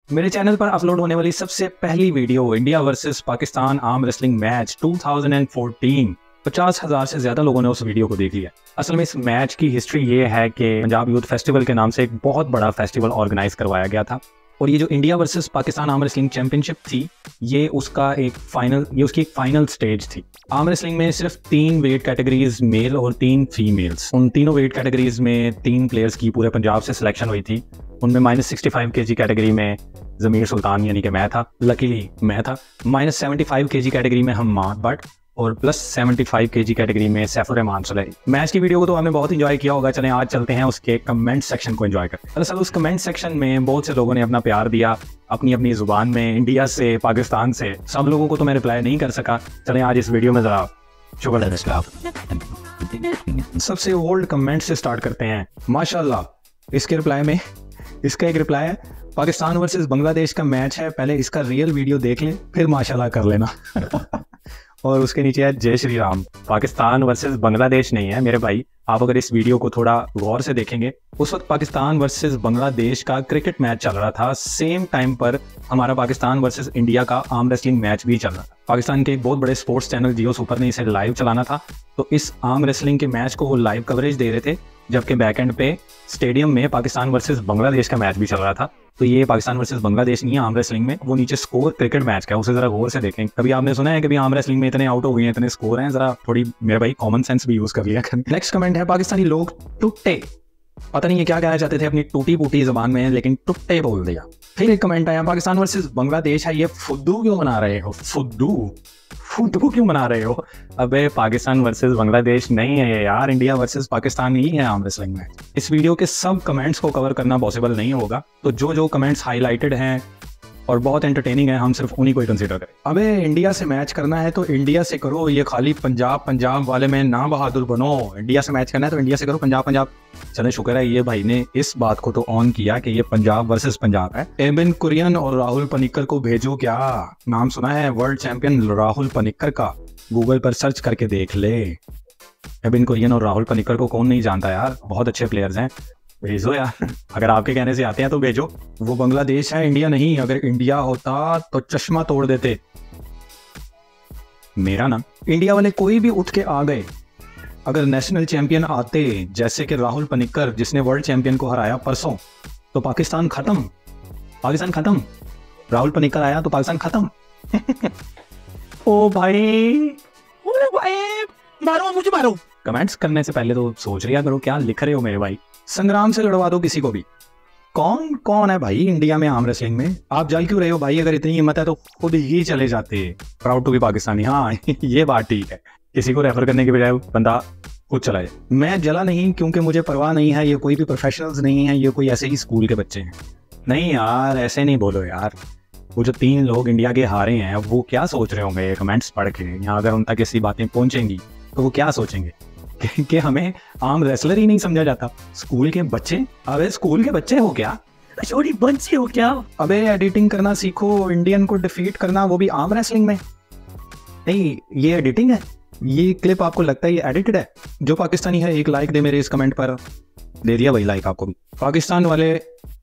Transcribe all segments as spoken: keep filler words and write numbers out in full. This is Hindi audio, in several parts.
मेरे चैनल पर अपलोड होने वाली सबसे पहली video India versus Pakistan arm wrestling match दो हज़ार चौदह। पचास हजार से ज्यादा लोगों ने उस वीडियो को देख लिया। असल में इस मैच की हिस्ट्री ये है कि पंजाब यूथ फेस्टिवल के नाम से एक बहुत बड़ा फेस्टिवल ऑर्गेनाइज करवाया गया था और ये जो India versus Pakistan arm wrestling championship थी ये उसका एक फाइनल ये उसकी एक फाइनल स्टेज थी। आर्म रेसलिंग में सिर्फ तीन वेट कैटेगरीज मेल और तीन फीमेल्स, उन तीनों वेट कैटेगरीज में तीन प्लेयर्स की पूरे पंजाब से सिलेक्शन हुई थी। उनमें माइनस सिक्सटी फाइव के जी कैटेगरी में जमीर सुल्तान यानी कि मैं था, लकीली मैं था। माइनस सेवेंटी फाइव के जी कैटेगरी में हम्माद भट्ट और प्लस सेवेंटी फाइव के जी कैटेगरी में सैफुर रहमान सुलैही। मैच की वीडियो को तो आपने बहुत इंजॉय किया होगा। चलें आज चलते हैं उसके कमेंट सेक्शन को एंजॉय करते हैं। दरअसल उस कमेंट सेक्शन में बहुत से लोगों ने अपना प्यार दिया अपनी अपनी जुबान में, इंडिया से, पाकिस्तान से। सब लोगों को तो मैं रिप्लाई नहीं कर सका। चलें आज इस वीडियो में जरा शुक्र है। सबसे ओल्ड कमेंट से स्टार्ट करते हैं। माशाल्लाह, इसके रिप्लाई में इसका एक रिप्लाई है, पाकिस्तान वर्सेस बांग्लादेश का मैच है, पहले इसका रियल वीडियो देख लें फिर माशाल्लाह कर लेना। और उसके नीचे है जय श्री राम। पाकिस्तान वर्सेस बांग्लादेश नहीं है मेरे भाई, आप अगर इस वीडियो को थोड़ा गौर से देखेंगे उस वक्त पाकिस्तान वर्सेस बांग्लादेश का क्रिकेट मैच चल रहा था। सेम टाइम पर हमारा पाकिस्तान वर्सेस इंडिया का आर्म रेसलिंग मैच भी चल रहा था। पाकिस्तान के एक बहुत बड़े स्पोर्ट्स चैनल जियो सुपर ने इसे लाइव चलाना था, तो इस आर्म रेसलिंग के मैच को वो लाइव कवरेज दे रहे थे, जबकि बैकएंड पे स्टेडियम में पाकिस्तान वर्सेस बांग्लादेश का मैच भी चल रहा था। तो ये पाकिस्तान वर्सेस बांग्लादेश नहीं है आर्म रेसलिंग में, वो नीचे स्कोर क्रिकेट मैच का है, उसे जरा गौर से देखें। कभी आपने सुना है कि आर्म रेसलिंग में इतने आउट हो गए हैं, इतने स्कोर हैं? जरा थोड़ी मेरे भाई कॉमन सेंस भी यूज कर लिया। नेक्स्ट कमेंट है, पाकिस्तानी लोग टुट्टे, पता नहीं ये क्या कहना चाहते थे अपनी टूटी फूटी जबान में, लेकिन टुट्टे बोल दिया। फिर एक कमेंट आया, पाकिस्तान वर्सेस बांग्लादेश है, ये फुद्दू क्यों बना रहे हो? फुद्दू फुद्दू क्यों बना रहे हो? अबे पाकिस्तान वर्सेस बांग्लादेश नहीं है यार, इंडिया वर्सेस पाकिस्तान ही है आर्म रेसलिंग में। इस वीडियो के सब कमेंट्स को कवर करना पॉसिबल नहीं होगा, तो जो जो कमेंट्स हाईलाइटेड हैं और बहुत एंटरटेनिंग है हम सिर्फ उन्हीं को ही कंसीडर करें। अबे इंडिया से मैच करना है तो इंडिया से करो, ये खाली पंजाब पंजाब वाले में ना बहादुर बनो। इंडिया से मैच करना है तो इंडिया से करो, पंजाब पंजाब। चले शुक्र है ये भाई ने इस बात को तो ऑन किया कि ये पंजाब वर्सेस पंजाब है। एबिन कुरियन और राहुल पनिक्कर को भेजो क्या? नाम सुना है वर्ल्ड चैंपियन राहुल पनिक्कर का? गूगल पर सर्च करके देख ले। एबिन कुरियन और राहुल पनिक्कर को कौन नहीं जानता यार, बहुत अच्छे प्लेयर्स हैं। भेजो यार, अगर आपके कहने से आते हैं तो भेजो। वो बांग्लादेश है, इंडिया नहीं। अगर इंडिया होता तो चश्मा तोड़ देते मेरा ना। इंडिया वाले कोई भी उठ के आ गए, अगर नेशनल चैंपियन आते जैसे कि राहुल पनिक्कर जिसने वर्ल्ड चैंपियन को हराया परसों, तो पाकिस्तान खत्म, पाकिस्तान खत्म। राहुल पनिक्कर आया तो पाकिस्तान खत्म। ओ भाई, ओ भाई, मारो मुझे मारो। कमेंट्स करने से पहले तो सोच लिया करो क्या लिख रहे हो मेरे भाई। संग्राम से लड़वा दो किसी को भी। कौन कौन है भाई इंडिया में आर्म रेसलिंग में? आप जल क्यों रहे हो भाई? अगर इतनी हिम्मत है तो खुद ही चले जाते। Proud to be Pakistani. हाँ ये बात ठीक है, किसी को रेफर करने के बजाय बंदा खुद चला जाए। मैं जला नहीं क्योंकि मुझे परवाह नहीं है, ये कोई भी प्रोफेशनल्स नहीं है, ये कोई ऐसे ही स्कूल के बच्चे हैं। नहीं यार ऐसे नहीं बोलो यार। वो जो तीन लोग इंडिया के हारे हैं वो क्या सोच रहे होंगे कमेंट्स पढ़ के? यहाँ अगर उन तक ऐसी बातें पहुंचेंगी तो वो क्या सोचेंगे कि हमें आर्म रेसलर ही नहीं समझा जाता? स्कूल के बच्चे? अबे स्कूल के बच्चे हो क्या? छोटी बच्चे हो क्या? अबे एडिटिंग करना सीखो, इंडियन को डिफीट करना, वो भी आर्म रेसलिंग में। नहीं ये एडिटिंग है, ये क्लिप आपको लगता है ये एडिटेड है? जो पाकिस्तानी है एक लाइक दे मेरे इस कमेंट पर। दे दिया भाई लाइक आपको भी। पाकिस्तान वाले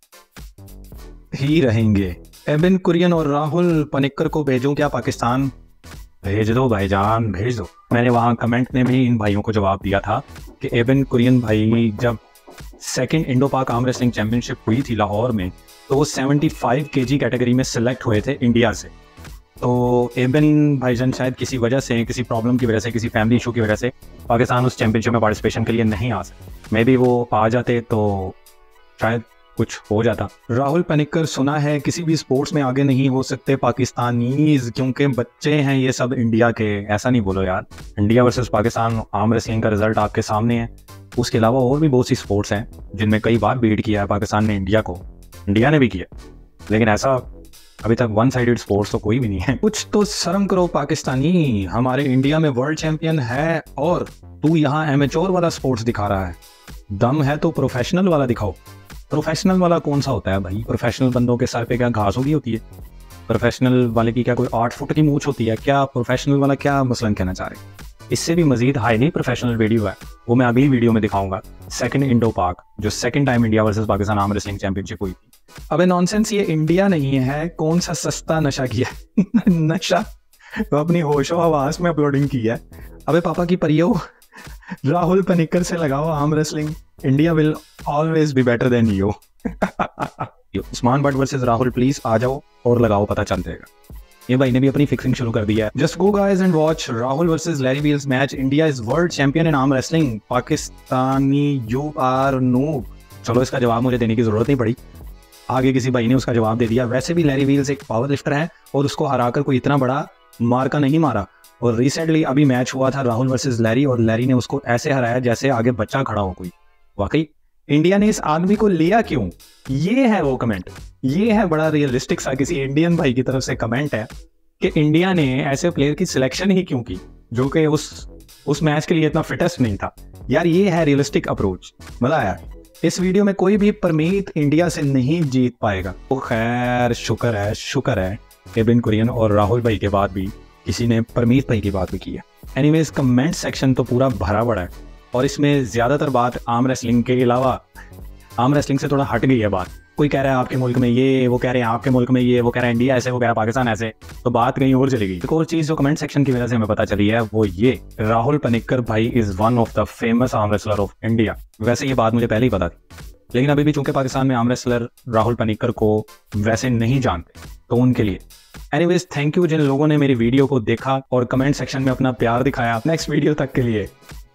ही रहेंगे। एबिन कुरियन और राहुल पनिक्कर को भेजूं क्या पाकिस्तान? भेज दो भाईजान, भेज दो। मैंने वहाँ कमेंट में भी इन भाइयों को जवाब दिया था कि एबिन कुरियन भाई जब second Indo Pak arm wrestling championship हुई थी लाहौर में, तो वो पचहत्तर केजी कैटेगरी में सिलेक्ट हुए थे इंडिया से। तो एबिन भाईजान शायद किसी वजह से, किसी प्रॉब्लम की वजह से, किसी फैमिली इशू की वजह से पाकिस्तान उस चैंपियनशिप में पार्टिसिपेशन के लिए नहीं आ सकते। मे बी वो आ जाते तो शायद कुछ हो जाता। राहुल पनिक्कर सुना है किसी भी स्पोर्ट्स में आगे नहीं हो सकते पाकिस्तानीज क्योंकि बच्चे हैं ये सब इंडिया के। ऐसा नहीं बोलो यार, India versus Pakistan arm wrestling का रिजल्ट आपके सामने है। उसके अलावा और भी बहुत सी स्पोर्ट्स हैं जिनमें कई बार बीट किया है पाकिस्तान ने इंडिया को, इंडिया ने भी किया, लेकिन ऐसा अभी तक वन साइडेड स्पोर्ट्स तो कोई भी नहीं है। कुछ तो शर्म करो पाकिस्तानी, हमारे इंडिया में वर्ल्ड चैंपियन है और तू यहाँ एमेच्योर वाला स्पोर्ट्स दिखा रहा है। दम है तो प्रोफेशनल वाला दिखाओ। प्रोफेशनल वाला कौन सा होता है भाई? प्रोफेशनल बंदों के सर पे क्या घास होगी होती है? प्रोफेशनल वाले की क्या कोई आठ फुट की मूंछ होती है क्या? प्रोफेशनल वाला क्या मसलन कहना चाह रहे हैं? इससे भी मजीद हाईली प्रोफेशनल वीडियो है, वो मैं अगली वीडियो में दिखाऊंगा। सेकंड इंडो पाक, जो second time India versus Pakistan arm wrestling championship हुई थी, अबे नॉनसेंस, ये इंडिया नहीं है, कौन सा सस्ता नशा किया नशा तो अपनी होशो हवास में अपलोडिंग की है। अबे पापा की परियो, राहुल पनिक्कर से लगाओ arm wrestling, India will always be better than you. Usman Butt versus Rahul, please आ जाओ और लगाओ, पता चल जाएगा। ये भाई ने भी अपनी फिक्सिंग शुरू कर दी है। Just go guys and watch Rahul versus Larry Wheels match, India is world champion in arm wrestling, Pakistani you are noob. चलो इसका जवाब मुझे देने की जरूरत नहीं पड़ी, आगे किसी भाई ने उसका जवाब दे दिया। वैसे भी लैरी व्हील्स एक पावर लिफ्टर है और उसको हराकर कोई इतना बड़ा मार्का नहीं मारा। और रिसेंटली अभी मैच हुआ था राहुल वर्सेस लैरी, और लैरी ने उसको ऐसे हराया जैसे आगे बच्चा खड़ा हो कोई। वाकई इंडिया ने इस आदमी को लिया क्यों, ये है वो कमेंट। ये है बड़ा रियलिस्टिक सा किसी इंडियन भाई की तरफ से कमेंट है कि इंडिया ने ऐसे प्लेयर की सिलेक्शन ही क्यों की जो कि उस उस मैच के लिए इतना फिटेस्ट नहीं था। यार ये है रियलिस्टिक अप्रोच। मजा आया। इस वीडियो में कोई भी परमीत इंडिया से नहीं जीत पाएगा। तो खैर शुक्र है शुक्र है एबिन कुरियन और राहुल भाई के बाद भी किसी ने परमीत भाई की बात भी की है। एनीवेज कमेंट सेक्शन तो पूरा भरा पड़ा है और इसमें ज्यादातर बात आर्म रेसलिंग के अलावा, आर्म रेसलिंग से थोड़ा हट गई है बात। कोई कह रहा है आपके मुल्क में ये, वो कह रहे हैं आपके मुल्क में ये, वो कह रहा है इंडिया ऐसे, वो कह रहा है पाकिस्तान ऐसे, तो बात कहीं और चली गई। एक और चीज जो कमेंट सेक्शन की वजह से हमें पता चली है वो ये, राहुल पनिक्कर भाई is one of the famous arm wrestler of India. वैसे ये बात मुझे पहले ही पता थी, लेकिन अभी भी चूंकि पाकिस्तान में आर्म रेसलर राहुल पनिक्कर को वैसे नहीं जानते, तो उनके लिए एनीवेज थैंक यू जिन लोगों ने मेरी वीडियो को देखा और कमेंट सेक्शन में अपना प्यार दिखाया। नेक्स्ट वीडियो तक के लिए